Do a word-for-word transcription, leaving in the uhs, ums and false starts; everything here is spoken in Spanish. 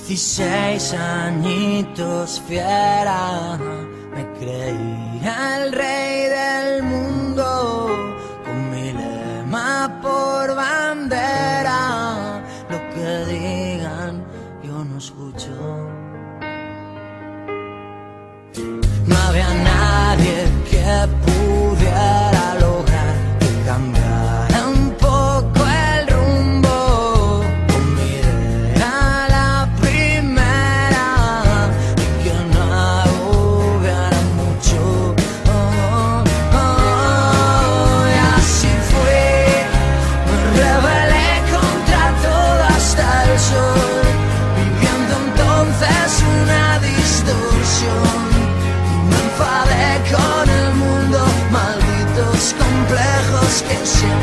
Dieciséis añitos fiera, me creía el rey del mundo, con mi lema por bandera. Lo que digan yo no escucho. No había nadie que pudiera lograr que cambiara un poco el rumbo. Con mi idea la primera y que no hubiera mucho. Oh, oh, oh. Y así fui, me rebelé contra todo hasta el sol, viviendo entonces una distorsión. Con el mundo, malditos complejos que siempre